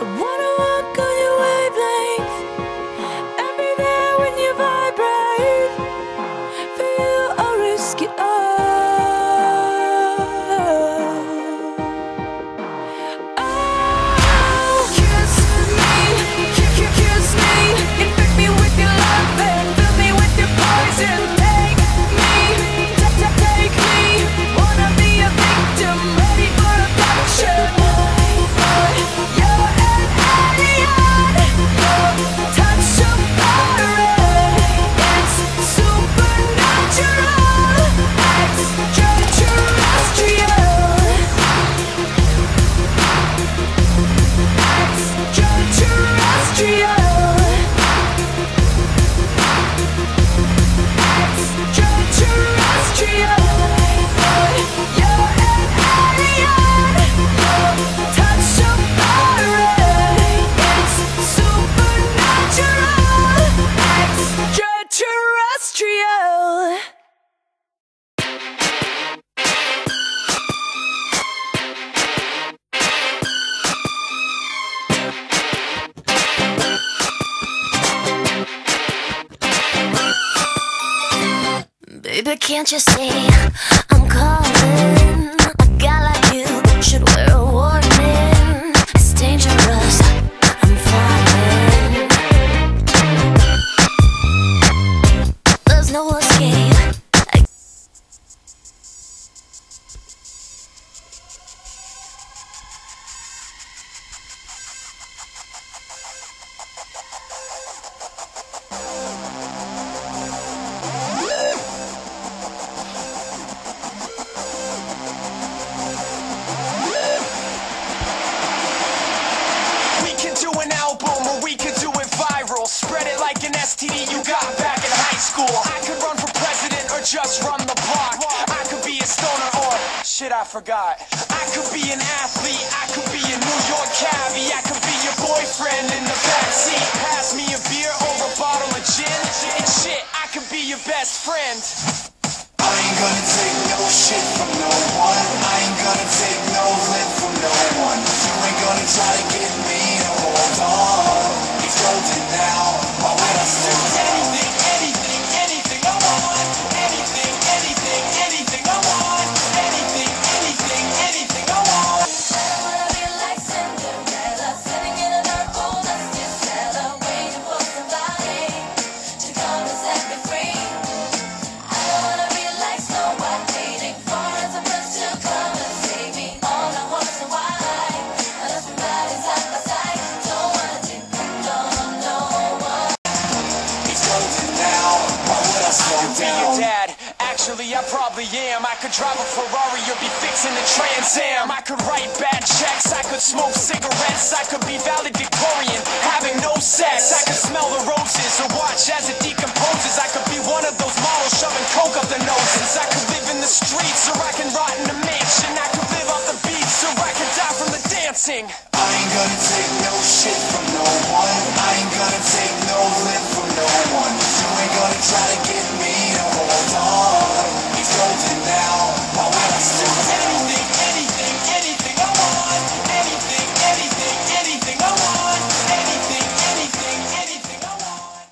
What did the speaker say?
wanna walk on your wavelength and be there when you vibrate. For you, I'll risk it all. Oh, kiss me, kiss me, infect me with your love and fill me with your poison. Take me, wanna be a victim, ready for abduction. You're an alien, your touch so foreign. It's supernatural, extraterrestrial, extraterrestrial, extraterrestrial. You're an alien, your touch so foreign. It's supernatural, extraterrestrial. Baby, can't you see I'm calling? A guy like you should wear a warning. It's dangerous, I'm falling. There's no escape. Spread it like an STD you got back in high school. I could run for president or just run the park. I could be a stoner or shit I forgot. I could be an athlete, I could be a New York cabbie. I could be your boyfriend in the backseat. Pass me a beer or a bottle of gin. And shit, I could be your best friend. I ain't gonna take no shit from no one. I ain't gonna take no lip from no one. You ain't gonna try to get me to hold on. It's golden now. Why would I slow down? Anything I want. Anything I want. Anything I want. I wanna be like Cinderella, sitting in a dark hole, dusty cellar, waiting for somebody to come and set me free. I don't wanna be like Snow White, waiting for a prince to come and save me on a horse and white. I left my body side by side, don't wanna depend on no one. It's golden now. Why would I slow Be your down? dad. Actually, I probably am. I could drive a Ferrari or be fixing a Trans Am. I could write bad checks. I could smoke cigarettes. I could be valedictorian, having no sex. I could smell the roses or watch as it decomposes. I could be one of those models shoving coke up their noses. I could live in the streets or I can rot in a mansion. I could live off the beach or I could die from the dancing. I ain't gonna take no shit from no one. I ain't gonna take no lip